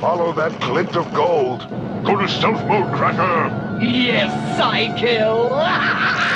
Follow that glint of gold. Go to stealth mode, Cracker. Yes, Psykill!